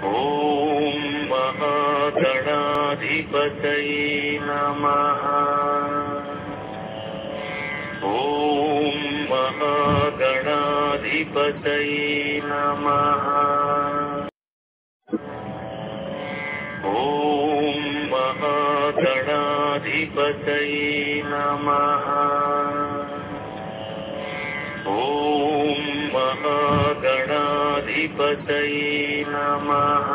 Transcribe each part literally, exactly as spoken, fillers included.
ॐ महागणाधिपतये नमः। ॐ महागणाधिपतये नमः। ॐ महागणाधिपतये नमः। ॐ महागणाधिपतये नमः।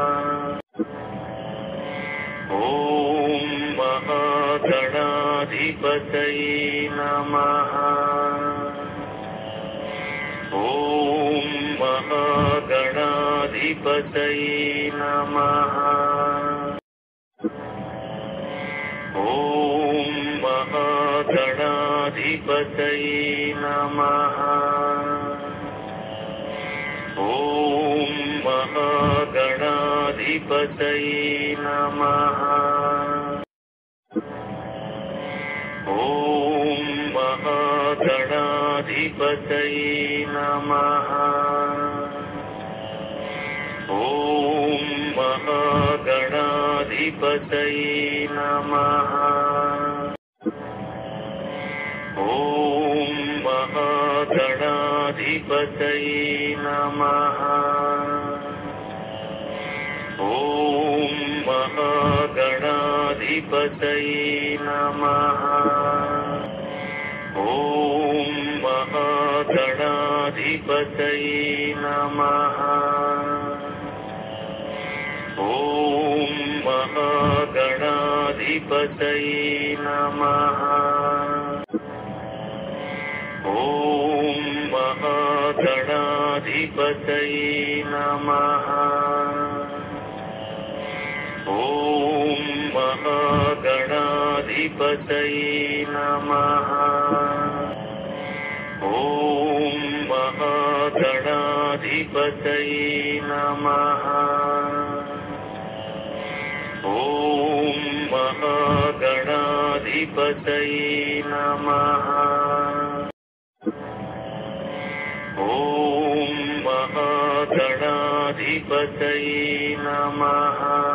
ॐ महागणाधिपतये नमः। ॐ महागणाधिपतये नमः। ॐ महागणाधिपतये नमः। ॐ महागणाधिपतये नमः। ॐ महागणाधिपतये नमः। ॐ महागणाधिपतये नमः। ॐ महागणाधिपतये नमः। ॐ महागणाधिपतये नमः। ॐ महागणाधिपतये नमः। ॐ महागणाधिपतये नमः। ॐ महागणाधिपतये नमः। ॐ महागणाधिपतये नमः। ॐ महागणाधिपतये नमः। ॐ महागणाधिपतये नमः। ॐ महागणाधिपतये नमः।